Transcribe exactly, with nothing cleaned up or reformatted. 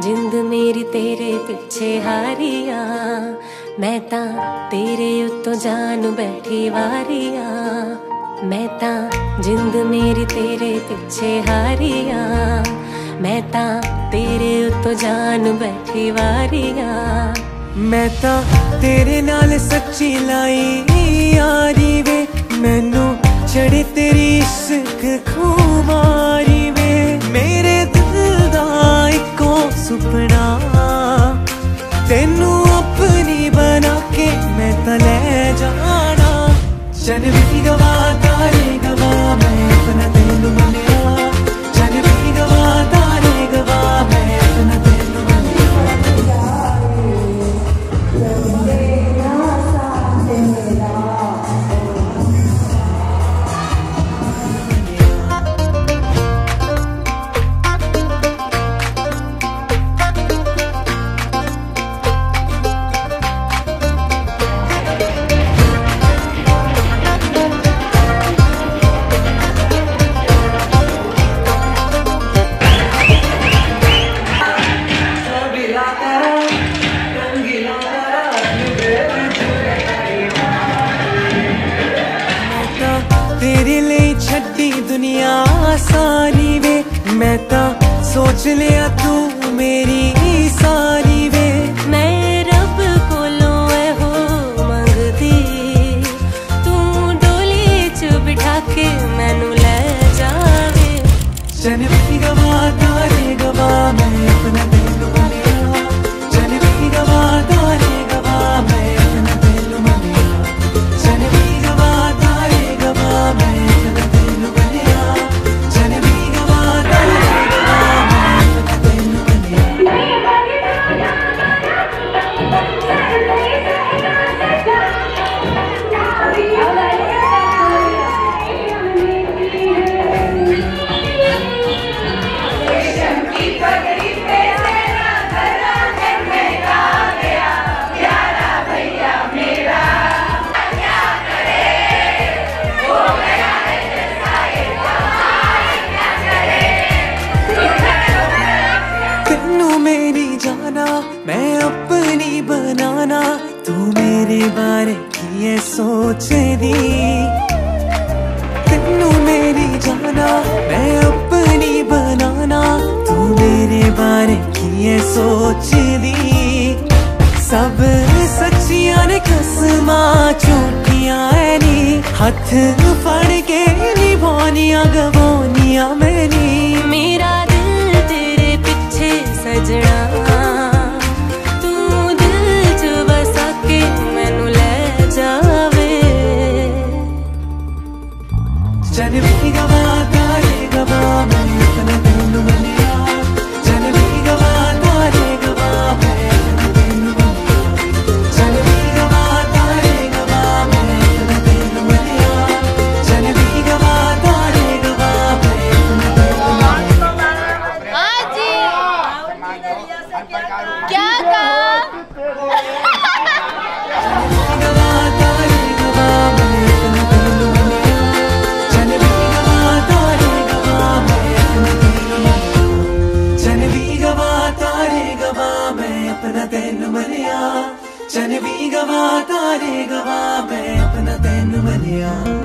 जिंद मेरी तेरे पिछे हारिया, मैं तां तेरे उत्तों जान बैठी वारिया। मैं तां जिंद मेरी तेरे पिछे हारिया, मैं तां तेरे उत्तों जान बैठी वारिया। मैं तां तेरे नाल सच्ची लाई यारी वे, मैनू चढ़े तेरी इश्क खुमारी वे। मेरे दिल दा इको सुपना तेनू अपनी बना के मैं तां ले जाना। चल भी गवा तारे गवा मैं अपना तेनू मनिया, चल भी गवा तारे गवा मैं अपना तेनू मनिया। तेरे लिए छड्डी दुनिया सारी वे, मैं तां सोच लिया तू मेरी सारी वे। मैं रब कोलों ऐ हो मंगदी, तू डोली च बिठा के मैनू ले जावे। चल भी गवा तारे गवा मैं अपना तेनू मनिया, चल भी गवा तारे गवा मैं अपना तेनू मनिया, चल भी गवा तारे गवा मैं अपना तेनू मनिया, चल भी गवा तारे गवा मैं अपना तेनू मनिया। मेरी जाना मैं अपनी बनाना, तू मेरे बारे की है सोच दी। तेनू मेरी जाना मैं अपनी बनाना, तू मेरे बारे की है सोच दी। सब सच्चियां ने कसमां झूठियां है नी, हथ फड़ के निभानियां गवानियां मैनी। मेरा दिल तेरे पिछे सजना, तू दिल च बसा के मैनू ले जावे। चल भी गवा तारे गवा मैं अपना तेनू मनिया, चल भी गवा तारे गवा मैं अपना तेनू मनिया, चल भी गवा तारे गवा मैं अपना तेनू मनिया, चल भी गवा तारे गवा मैं अपना तेनू मनिया। हाँ जी, क्या कहा? अपना तेनू मनिया, चल भी गवा तारे गवा मैं अपना तेनू मनिया।